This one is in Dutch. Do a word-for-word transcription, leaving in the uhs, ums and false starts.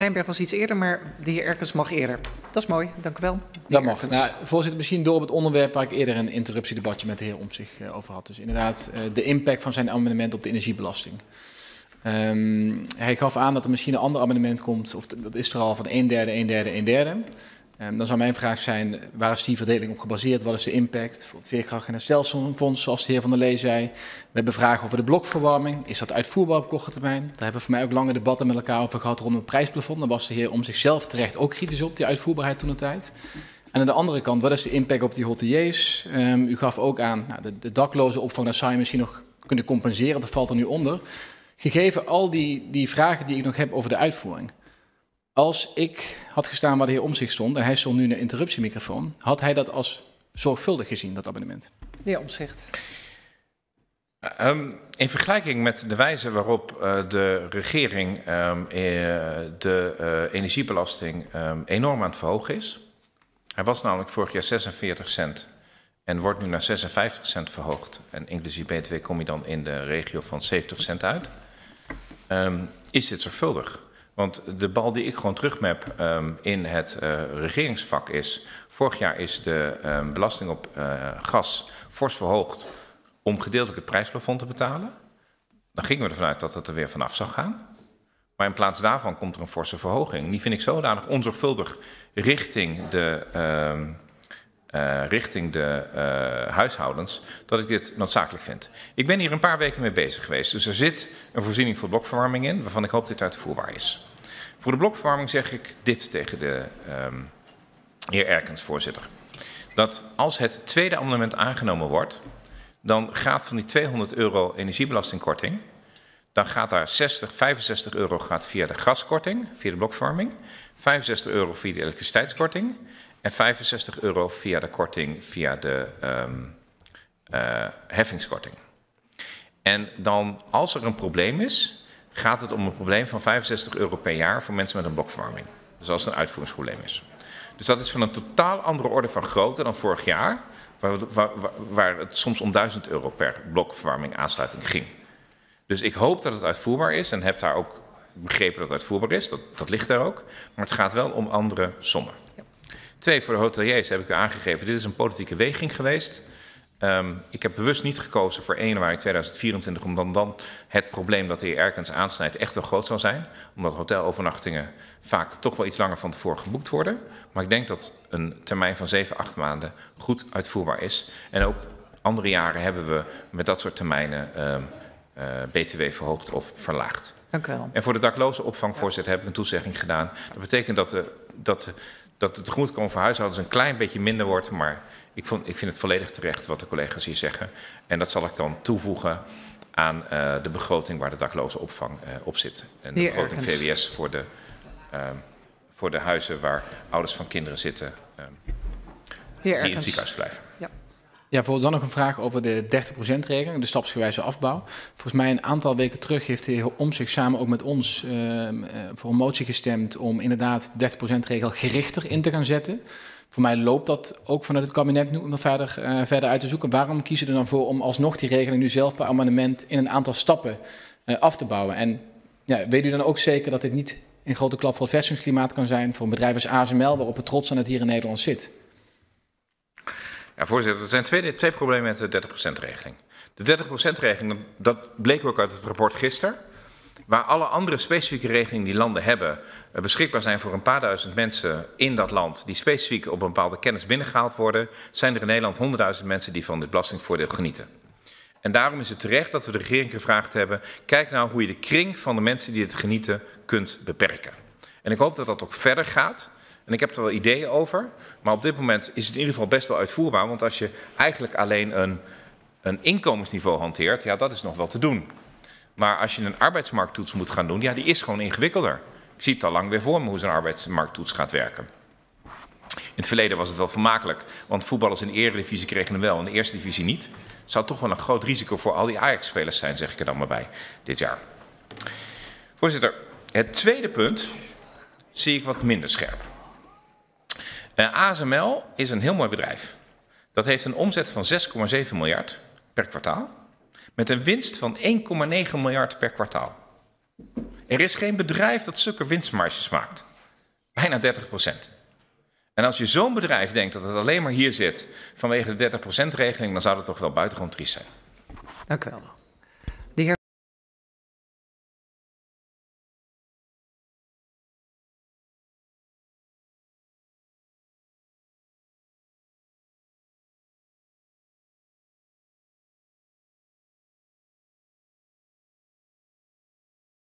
Heijnberg was iets eerder, maar de heer Erkens mag eerder. Dat is mooi, dank u wel. Dat mag. Nou, voorzitter, misschien door op het onderwerp waar ik eerder een interruptiedebatje met de heer Omtzigt uh, over had. Dus inderdaad uh, de impact van zijn amendement op de energiebelasting. Um, hij gaf aan dat er misschien een ander amendement komt, of dat is er al, van een derde, een derde, een derde. Um, dan zou mijn vraag zijn, waar is die verdeling op gebaseerd? Wat is de impact voor het Veerkracht- en Herstelfonds, zoals de heer Van der Lee zei? We hebben vragen over de blokverwarming. Is dat uitvoerbaar op korte termijn? Daar hebben we voor mij ook lange debatten met elkaar over gehad rond het prijsplafond. Daar was de heer om zichzelf terecht ook kritisch op, die uitvoerbaarheid toen de tijd. En aan de andere kant, wat is de impact op die hoteliers? Um, u gaf ook aan, nou, de, de dakloze opvang, dat zou je misschien nog kunnen compenseren. Dat valt er nu onder. Gegeven al die, die vragen die ik nog heb over de uitvoering. Als ik had gestaan waar de heer Omtzigt stond, en hij stond nu in de interruptiemicrofoon, had hij dat als zorgvuldig gezien, dat amendement? De heer Omtzigt. Um, in vergelijking met de wijze waarop uh, de regering um, uh, de uh, energiebelasting um, enorm aan het verhogen is. Hij was namelijk vorig jaar zesenveertig cent en wordt nu naar zesenvijftig cent verhoogd. En inclusief B T W kom je dan in de regio van zeventig cent uit. Um, is dit zorgvuldig? Want de bal die ik gewoon terugmap um, in het uh, regeringsvak is, vorig jaar is de um, belasting op uh, gas fors verhoogd om gedeeltelijk het prijsplafond te betalen. Dan gingen we ervan uit dat het er weer vanaf zou gaan. Maar in plaats daarvan komt er een forse verhoging. Die vind ik zodanig onzorgvuldig richting de, uh, uh, richting de uh, huishoudens, dat ik dit noodzakelijk vind. Ik ben hier een paar weken mee bezig geweest. Dus er zit een voorziening voor blokverwarming in, waarvan ik hoop dat dit uitvoerbaar is. Voor de blokverwarming zeg ik dit tegen de um, heer Erkens, voorzitter. Dat als het tweede amendement aangenomen wordt, dan gaat van die tweehonderd euro energiebelastingkorting, dan gaat daar zestig, vijfenzestig euro gaat via de gaskorting, via de blokverwarming, vijfenzestig euro via de elektriciteitskorting en vijfenzestig euro via de korting via de um, uh, heffingskorting. En dan, als er een probleem is, gaat het om een probleem van vijfenzestig euro per jaar voor mensen met een blokverwarming. Dus als het een uitvoeringsprobleem is. Dus dat is van een totaal andere orde van grootte dan vorig jaar, waar, waar, waar het soms om duizend euro per blokverwarming aansluiting ging. Dus ik hoop dat het uitvoerbaar is en heb daar ook begrepen dat het uitvoerbaar is. Dat, dat ligt daar ook. Maar het gaat wel om andere sommen. Ja. Twee, voor de hoteliers heb ik u aangegeven, dit is een politieke weging geweest. Um, ik heb bewust niet gekozen voor één januari tweeduizend vierentwintig, omdat dan het probleem dat de heer Erkens aansnijdt echt wel groot zal zijn. Omdat hotelovernachtingen vaak toch wel iets langer van tevoren geboekt worden. Maar ik denk dat een termijn van zeven, acht maanden goed uitvoerbaar is. En ook andere jaren hebben we met dat soort termijnen um, uh, B T W verhoogd of verlaagd. Dank u wel. En voor de dakloze opvang, voorzitter, heb ik een toezegging gedaan. Dat betekent dat de, dat de, dat de tegemoetkoming voor huishoudens een klein beetje minder wordt, maar Ik, vond, ik vind het volledig terecht wat de collega's hier zeggen. En dat zal ik dan toevoegen aan uh, de begroting waar de dakloze opvang uh, op zit. En de begroting V W S voor de, uh, voor de huizen waar ouders van kinderen zitten uh, die in het ziekenhuis blijven. Ja. Ja, voor dan nog een vraag over de dertig procent regeling, de stapsgewijze afbouw. Volgens mij een aantal weken terug heeft de heer Omtzigt samen ook met ons uh, uh, voor een motie gestemd om inderdaad de dertig procent regel gerichter in te gaan zetten. Voor mij loopt dat ook vanuit het kabinet nu om dat verder, uh, verder uit te zoeken. Waarom kiezen we er dan voor om alsnog die regeling nu zelf per amendement in een aantal stappen uh, af te bouwen? En ja, weet u dan ook zeker dat dit niet een grote klap voor het vestigingsklimaat kan zijn voor een bedrijf als A S M L, waarop het trots aan het hier in Nederland zit? Ja, voorzitter, er zijn twee, twee problemen met de dertig procent regeling. De dertig procent regeling, dat bleek ook uit het rapport gisteren. Waar alle andere specifieke regelingen die landen hebben beschikbaar zijn voor een paar duizend mensen in dat land die specifiek op een bepaalde kennis binnengehaald worden, zijn er in Nederland honderdduizend mensen die van dit belastingvoordeel genieten. En daarom is het terecht dat we de regering gevraagd hebben, kijk nou hoe je de kring van de mensen die het genieten kunt beperken. En ik hoop dat dat ook verder gaat. En ik heb er wel ideeën over, maar op dit moment is het in ieder geval best wel uitvoerbaar, want als je eigenlijk alleen een, een inkomensniveau hanteert, ja, dat is nog wel te doen. Maar als je een arbeidsmarkttoets moet gaan doen, ja, die is gewoon ingewikkelder. Ik zie het al lang weer voor me hoe zo'n arbeidsmarkttoets gaat werken. In het verleden was het wel vermakelijk, want voetballers in de eredivisie kregen hem wel, in de eerste divisie niet. Het zou toch wel een groot risico voor al die Ajax-spelers zijn, zeg ik er dan maar bij, dit jaar. Voorzitter, het tweede punt zie ik wat minder scherp. Uh, A S M L is een heel mooi bedrijf. Dat heeft een omzet van zes komma zeven miljard per kwartaal. Met een winst van één komma negen miljard per kwartaal. Er is geen bedrijf dat zulke winstmarges maakt. Bijna dertig procent. En als je zo'n bedrijf denkt dat het alleen maar hier zit vanwege de dertig procent regeling, dan zou dat toch wel buitengewoon triest zijn. Dank u wel.